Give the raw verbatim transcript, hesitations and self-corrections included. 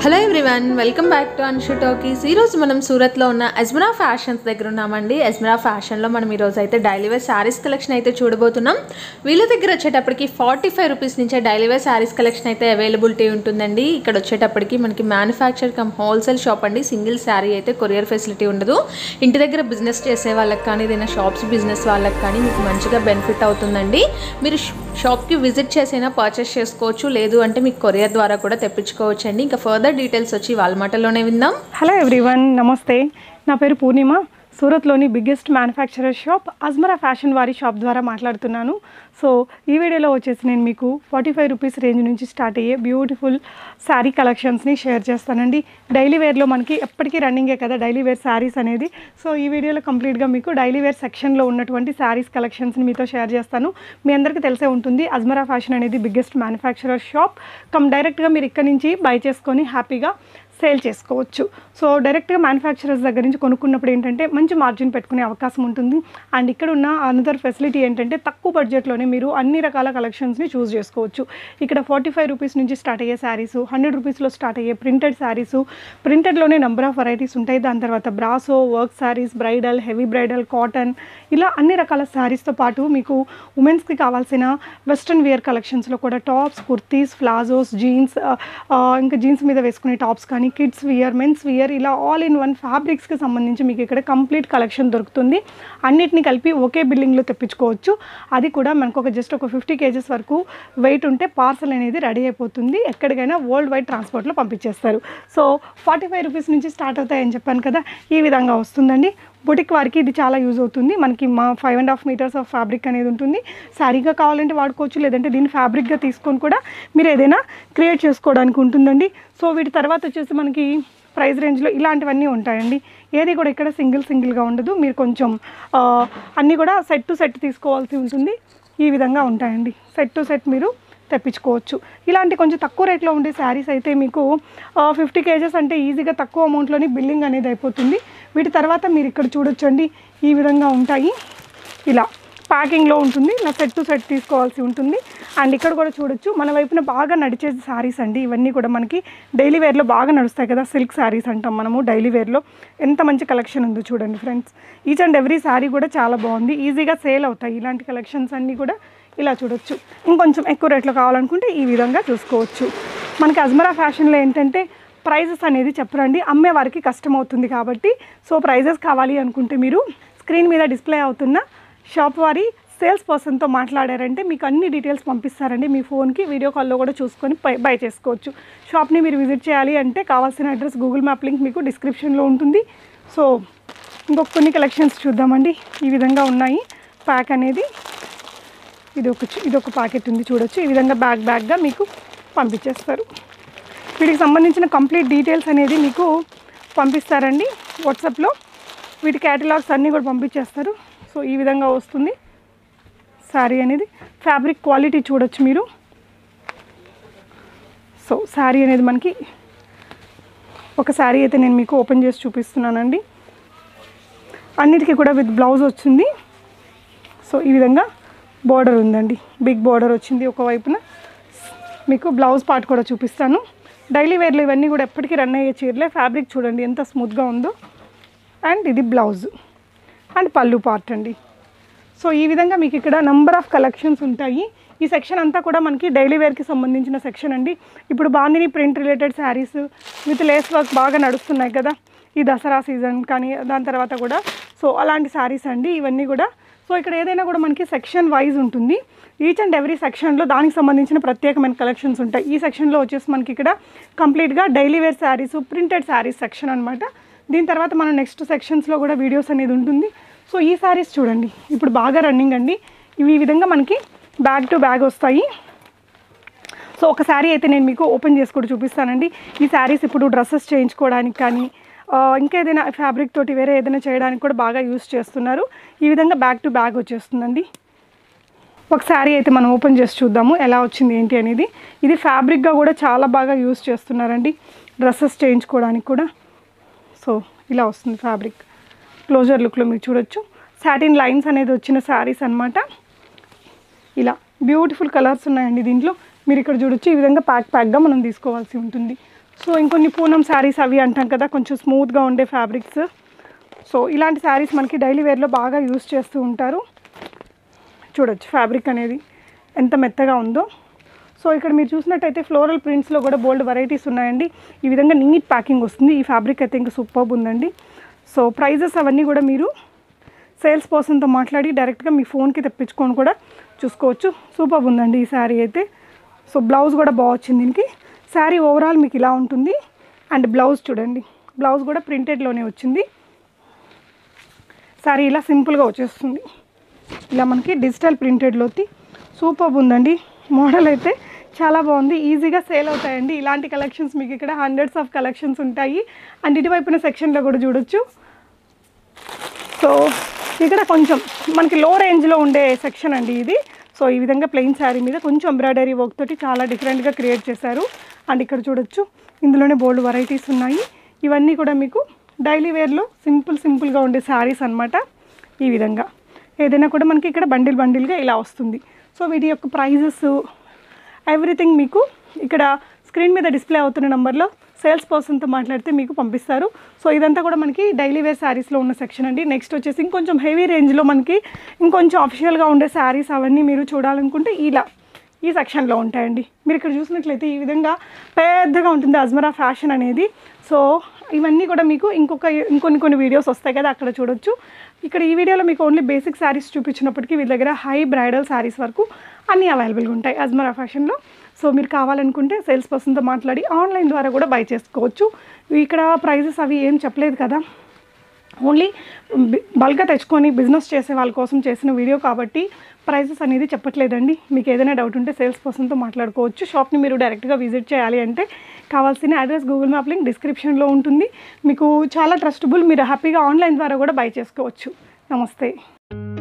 Hello everyone, welcome back to Anshu talkies. ఈరోజు మనం సూరత్లో ఉన్న అజ్మరా ఫ్యాషన్స్ దగ్గర ఉన్నామండి. అజ్మరా ఫ్యాషన్లో మనం ఈరోజు అయితే డైలీవేర్ శారీస్ కలెక్షన్ అయితే చూడబోతున్నాం. వీళ్ళ దగ్గర వచ్చేటప్పటికి ఫార్టీ ఫైవ్ రూపీస్ నుంచే డైలీవేర్ శారీస్ కలెక్షన్ అయితే అవైలబిలిటీ ఉంటుందండి. ఇక్కడ వచ్చేటప్పటికి మనకి మ్యానుఫ్యాక్చర్ కమ్ హోల్సేల్ షాప్ అండి. సింగిల్ శారీ అయితే కొరియర్ ఫెసిలిటీ ఉండదు. ఇంటి దగ్గర బిజినెస్ చేసే వాళ్ళకి కానీ ఏదైనా షాప్స్ బిజినెస్ వాళ్ళకి కానీ మీకు మంచిగా బెనిఫిట్ అవుతుందండి. మీరు షాప్కి విజిట్ చేసైనా పర్చేస్ చేసుకోవచ్చు, లేదు అంటే మీకు కొరియర్ ద్వారా కూడా తెప్పించుకోవచ్చు అండి. ఇంకా ఫర్దర్ డీటెయిల్స్ వచ్చి వాళ్ళ మాటలోనే విందాం. హలో ఎవ్రీవన్, నమస్తే. నా పేరు పూర్ణిమ. సూరత్లోని biggest manufacturer shop Ajmera fashion వారి షాప్ ద్వారా మాట్లాడుతున్నాను. సో ఈ వీడియోలో వచ్చేసి నేను మీకు ఫార్టీ ఫైవ్ రూపీస్ రేంజ్ నుంచి స్టార్ట్ అయ్యే బ్యూటిఫుల్ శారీ కలెక్షన్స్ని షేర్ చేస్తానండి. డైలీ వేర్లో మనకి ఎప్పటికీ రన్నింగే కదా డైలీ వేర్ శారీస్ అనేది. సో ఈ వీడియోలో కంప్లీట్గా మీకు డైలీ వేర్ సెక్షన్లో ఉన్నటువంటి శారీస్ కలెక్షన్స్ని మీతో షేర్ చేస్తాను. మీ అందరికీ తెలిసే ఉంటుంది, అజ్మరా ఫ్యాషన్ అనేది బిగ్గెస్ట్ మ్యానుఫ్యాక్చరర్ షాప్. కమ్ డైరెక్ట్గా మీరు ఇక్కడ నుంచి బై చేసుకొని హ్యాపీగా సేల్ చేసుకోవచ్చు. సో డైరెక్ట్గా మ్యానుఫ్యాక్చరర్స్ దగ్గర నుంచి కొనుక్కున్నప్పుడు ఏంటంటే మంచి మార్జిన్ పెట్టుకునే అవకాశం ఉంటుంది. అండ్ ఇక్కడ ఉన్న అనదర్ ఫెసిలిటీ ఏంటంటే తక్కువ బడ్జెట్లోనే మీరు అన్ని రకాల కలెక్షన్స్ని చూస్ చేసుకోవచ్చు. ఇక్కడ ఫార్టీ ఫైవ్ రూపీస్ నుంచి స్టార్ట్ అయ్యే శారీసు, హండ్రెడ్ రూపీస్లో స్టార్ట్ అయ్యే ప్రింటెడ్ శారీసు, ప్రింటెడ్లోనే నెంబర్ ఆఫ్ వెరైటీస్ ఉంటాయి. దాని తర్వాత brasso, work saris, bridal, heavy bridal, cotton, ఇలా అన్ని రకాల శారీస్తో పాటు మీకు ఉమెన్స్కి కావాల్సిన వెస్ట్రన్ వేర్ కలెక్షన్స్లో కూడా టాప్స్, కుర్తీస్, ప్లాజోస్, జీన్స్, ఇంకా జీన్స్ మీద వేసుకునే టాప్స్ కానీ, కిడ్స్ వియర్, మెన్స్ వియర్, ఇలా ఆల్ ఇన్ వన్ ఫ్యాబ్రిక్స్కి సంబంధించి మీకు ఇక్కడ కంప్లీట్ కలెక్షన్ దొరుకుతుంది. అన్నిటిని కలిపి ఒకే బిల్డింగ్లో తెప్పించుకోవచ్చు. అది కూడా మనకు ఒక జస్ట్ ఒక ఫిఫ్టీ కేజెస్ వరకు వెయిట్ ఉంటే పార్సల్ అనేది రెడీ అయిపోతుంది. ఎక్కడికైనా వరల్డ్ వైడ్ ట్రాన్స్పోర్ట్లో పంపించేస్తారు. సో ఫార్టీ ఫైవ్ రూపీస్ నుంచి స్టార్ట్ అవుతాయని చెప్పాను కదా, ఈ విధంగా వస్తుందండి. బుటిక్ వారికి ఇది చాలా యూజ్ అవుతుంది. మనకి మా five and half metres of fabric అనేది ఉంటుంది. శారీగా కావాలంటే వాడుకోవచ్చు, లేదంటే దీన్ని ఫ్యాబ్రిక్గా తీసుకొని కూడా మీరు ఏదైనా క్రియేట్ చేసుకోవడానికి ఉంటుందండి. సో వీటి తర్వాత వచ్చేసి మనకి ప్రైస్ రేంజ్లో ఇలాంటివన్నీ ఉంటాయండి. ఏది కూడా ఇక్కడ సింగిల్ సింగిల్గా ఉండదు. మీరు కొంచెం అన్నీ కూడా సెట్ టు సెట్ తీసుకోవాల్సి ఉంటుంది. ఈ విధంగా ఉంటాయండి. సెట్ టు సెట్ మీరు తెప్పించుకోవచ్చు. ఇలాంటి కొంచెం తక్కువ రేట్లో ఉండే శారీస్ అయితే మీకు ఫిఫ్టీ కేజెస్ అంటే ఈజీగా తక్కువ అమౌంట్లోని బిల్లింగ్ అనేది అయిపోతుంది. వీటి తర్వాత మీరు ఇక్కడ చూడొచ్చండి, ఈ విధంగా ఉంటాయి. ఇలా ప్యాకింగ్లో ఉంటుంది. ఇలా సెట్ టు సెట్ తీసుకోవాల్సి ఉంటుంది. అండ్ ఇక్కడ కూడా చూడొచ్చు, మన వైపున బాగా నడిచే శారీస్ అండి. ఇవన్నీ కూడా మనకి డైలీ వేర్లో బాగా నడుస్తాయి కదా, సిల్క్ శారీస్ అంటాం మనము. డైలీ వేర్లో ఎంత మంచి కలెక్షన్ ఉందో చూడండి friends. Each and every sari కూడా చాలా బాగుంది. ఈజీగా సేల్ అవుతాయి ఇలాంటి కలెక్షన్స్ అన్నీ కూడా. ఇలా చూడొచ్చు. ఇంకొంచెం ఎక్కువ రేట్లో కావాలనుకుంటే ఈ విధంగా చూసుకోవచ్చు. మనకి అజ్మరా ఫ్యాషన్లో ఏంటంటే ప్రైజెస్ అనేది చెప్పరండి, అమ్మే వారికి కష్టం అవుతుంది కాబట్టి. సో ప్రైజెస్ కావాలి అనుకుంటే మీరు స్క్రీన్ మీద డిస్ప్లే అవుతున్న షాప్ వారి సేల్స్ పర్సన్తో మాట్లాడారంటే మీకు అన్ని డీటెయిల్స్ పంపిస్తారండి మీ ఫోన్కి. వీడియో కాల్లో కూడా చూసుకొని బై బై చేసుకోవచ్చు. షాప్ని మీరు విజిట్ చేయాలి అంటే కావాల్సిన అడ్రస్ గూగుల్ మ్యాప్ లింక్ మీకు డిస్క్రిప్షన్లో ఉంటుంది. సో ఇంకొక కొన్ని కలెక్షన్స్ చూద్దామండి. ఈ విధంగా ఉన్నాయి. ప్యాక్ అనేది ఇది ఒక ఇది ఒక ప్యాకెట్ ఉంది చూడొచ్చు. ఈ విధంగా బ్యాగ్ బ్యాగ్గా మీకు పంపించేస్తారు. వీటికి సంబంధించిన కంప్లీట్ డీటెయిల్స్ అనేది మీకు పంపిస్తారండి వాట్సాప్లో. వీటి క్యాటలాగ్స్ అన్నీ కూడా పంపించేస్తారు. సో ఈ విధంగా వస్తుంది శారీ అనేది. ఫ్యాబ్రిక్ క్వాలిటీ చూడొచ్చు మీరు. సో శారీ అనేది మనకి ఒక శారీ అయితే నేను మీకు ఓపెన్ చేసి చూపిస్తున్నానండి. అన్నిటికీ కూడా విత్ బ్లౌజ్ వచ్చింది. సో ఈ విధంగా బోర్డర్ ఉందండి, బిగ్ బోర్డర్ వచ్చింది ఒకవైపున. మీకు బ్లౌజ్ పార్ట్ కూడా చూపిస్తాను. డైలీ వేర్లో ఇవన్నీ కూడా ఎప్పటికీ రన్ అయ్యే చీరలే. ఫ్యాబ్రిక్ చూడండి ఎంత స్మూత్గా ఉందో. అండ్ ఇది బ్లౌజ్ అండ్ పళ్ళు పార్ట్ అండి. సో ఈ విధంగా మీకు ఇక్కడ నెంబర్ ఆఫ్ కలెక్షన్స్ ఉంటాయి. ఈ సెక్షన్ అంతా కూడా మనకి డైలీ వేర్కి సంబంధించిన సెక్షన్ అండి. ఇప్పుడు bandhani print related saris with lace work బాగా నడుస్తున్నాయి కదా, ఈ దసరా సీజన్ కానీ దాని తర్వాత కూడా. సో అలాంటి శారీస్ అండి ఇవన్నీ కూడా. సో ఇక్కడ ఏదైనా కూడా మనకి సెక్షన్ వైజ్ ఉంటుంది. ఈచ్ అండ్ ఎవ్రీ సెక్షన్లో దానికి సంబంధించిన ప్రత్యేకమైన కలెక్షన్స్ ఉంటాయి. ఈ సెక్షన్లో వచ్చేసి మనకి ఇక్కడ కంప్లీట్గా daily wear saris, printed saris section అనమాట. దీని తర్వాత మనం నెక్స్ట్ సెక్షన్స్లో కూడా వీడియోస్ అనేది ఉంటుంది. సో ఈ శారీస్ చూడండి ఇప్పుడు బాగా రన్నింగ్ అండి. ఇవి ఈ విధంగా మనకి బ్యాగ్ టు బ్యాగ్ వస్తాయి. సో ఒక శారీ అయితే నేను మీకు ఓపెన్ చేసి కూడా చూపిస్తానండి. ఈ శారీస్ ఇప్పుడు డ్రెస్సెస్ చేయించుకోవడానికి కానీ ఇంకా ఏదైనా ఫ్యాబ్రిక్ తోటి వేరే ఏదైనా చేయడానికి కూడా బాగా యూస్ చేస్తున్నారు. ఈ విధంగా బ్యాగ్ టు బ్యాగ్ వచ్చేస్తుందండి. ఒక శారీ అయితే మనం ఓపెన్ చేసి చూద్దాము ఎలా వచ్చింది ఏంటి అనేది. ఇది ఫ్యాబ్రిక్గా కూడా చాలా బాగా యూస్ చేస్తున్నారండి డ్రెస్సెస్ చేయించుకోవడానికి కూడా. సో ఇలా వస్తుంది ఫ్యాబ్రిక్. క్లోజర్ లుక్లో మీరు చూడొచ్చు. సాటిన్ లైన్స్ అనేది వచ్చిన శారీస్ అనమాట. ఇలా బ్యూటిఫుల్ కలర్స్ ఉన్నాయండి దీంట్లో. మీరు ఇక్కడ చూడొచ్చు. ఈ విధంగా ప్యాక్ ప్యాక్గా మనం తీసుకోవాల్సి ఉంటుంది. సో ఇంకొన్ని పూనం శారీస్ అవి అంటాం కదా, కొంచెం స్మూత్గా ఉండే ఫ్యాబ్రిక్స్. సో ఇలాంటి శారీస్ మనకి డైలీ వేర్లో బాగా యూస్ చేస్తూ ఉంటారు. చూడొచ్చు ఫ్యాబ్రిక్ అనేది ఎంత మెత్తగా ఉందో. సో ఇక్కడ మీరు చూసినట్టయితే ఫ్లోరల్ ప్రింట్స్లో కూడా బోల్డ్ వెరైటీస్ ఉన్నాయండి. ఈ విధంగా నీట్ ప్యాకింగ్ వస్తుంది. ఈ ఫ్యాబ్రిక్ అయితే ఇంకా సూపర్బ్ ఉందండి. సో ప్రైజెస్ అవన్నీ కూడా మీరు సేల్స్ పర్సన్తో మాట్లాడి డైరెక్ట్గా మీ ఫోన్కి తెప్పించుకొని కూడా చూసుకోవచ్చు. సూపర్బ్ ఉందండి ఈ శారీ అయితే. సో బ్లౌజ్ కూడా బాగా వచ్చింది దీనికి. శారీ ఓవరాల్ మీకు ఇలా ఉంటుంది. అండ్ బ్లౌజ్ చూడండి, బ్లౌజ్ కూడా ప్రింటెడ్లోనే వచ్చింది. శారీ ఇలా సింపుల్గా వచ్చేస్తుంది. ఇలా మనకి డిజిటల్ ప్రింటెడ్లోకి సూపర్బ్ ఉందండి. మోడల్ అయితే చాలా బాగుంది. ఈజీగా సేల్ అవుతాయండి ఇలాంటి కలెక్షన్స్. మీకు ఇక్కడ హండ్రెడ్స్ ఆఫ్ కలెక్షన్స్ ఉంటాయి. అండ్ ఇటువైపున సెక్షన్లో కూడా చూడొచ్చు. సో ఇక్కడ కొంచెం మనకి లో రేంజ్లో ఉండే సెక్షన్ అండి ఇది. సో ఈ విధంగా ప్లెయిన్ శారీ మీద కొంచెం ఎంబ్రాయిడరీ వర్క్ తోటి చాలా డిఫరెంట్గా క్రియేట్ చేశారు. అండ్ ఇక్కడ చూడొచ్చు ఇందులోనే బోల్డ్ వెరైటీస్ ఉన్నాయి. ఇవన్నీ కూడా మీకు డైలీ వేర్లో సింపుల్ సింపుల్గా ఉండే శారీస్ అనమాట. ఈ విధంగా ఏదైనా కూడా మనకి ఇక్కడ బండిల్ బండిల్గా ఇలా వస్తుంది. సో వీటి యొక్క ప్రైజెస్ ఎవ్రీథింగ్ మీకు ఇక్కడ స్క్రీన్ మీద డిస్ప్లే అవుతున్న నెంబర్లో సేల్స్ పర్సన్తో మాట్లాడితే మీకు పంపిస్తారు. సో ఇదంతా కూడా మనకి డైలీ వేర్ శారీస్లో ఉన్న సెక్షన్ అండి. నెక్స్ట్ వచ్చేసి ఇంకొంచెం హెవీ రేంజ్లో మనకి ఇంకొంచెం అఫిషియల్గా ఉండే శారీస్ అవన్నీ మీరు చూడాలనుకుంటే ఇలా ఈ సెక్షన్లో ఉంటాయండి. మీరు ఇక్కడ చూసినట్లయితే ఈ విధంగా పెద్దగా ఉంటుంది అజ్మరా ఫ్యాషన్ అనేది. సో ఇవన్నీ కూడా మీకు ఇంకొక ఇంకొన్ని కొన్ని వీడియోస్ వస్తాయి కదా, అక్కడ చూడొచ్చు. ఇక్కడ ఈ వీడియోలో మీకు ఓన్లీ బేసిక్ శారీస్ చూపించినప్పటికీ వీళ్ళ దగ్గర హై బ్రైడల్ శారీస్ వరకు అన్నీ అవైలబుల్గా ఉంటాయి అజ్మరా ఫ్యాషన్లో. సో మీరు కావాలనుకుంటే సేల్స్ పర్సన్తో మాట్లాడి ఆన్లైన్ ద్వారా కూడా బై చేసుకోవచ్చు. ఇక్కడ ప్రైజెస్ అవి ఏం చెప్పలేదు కదా, ఓన్లీ బల్క్గా తెచ్చుకొని బిజినెస్ చేసే వాళ్ళ కోసం చేసిన వీడియో కాబట్టి ప్రైజెస్ అనేది చెప్పట్లేదండి. మీకు ఏదైనా డౌట్ ఉంటే సేల్స్ పర్సన్తో మాట్లాడుకోవచ్చు. షాప్ని మీరు డైరెక్ట్గా విజిట్ చేయాలి అంటే కావాల్సిన అడ్రస్ గూగుల్ మ్యాప్ లింక్ డిస్క్రిప్షన్లో ఉంటుంది. మీకు చాలా ట్రస్టబుల్. మీరు హ్యాపీగా ఆన్లైన్ ద్వారా కూడా బై చేసుకోవచ్చు. నమస్తే.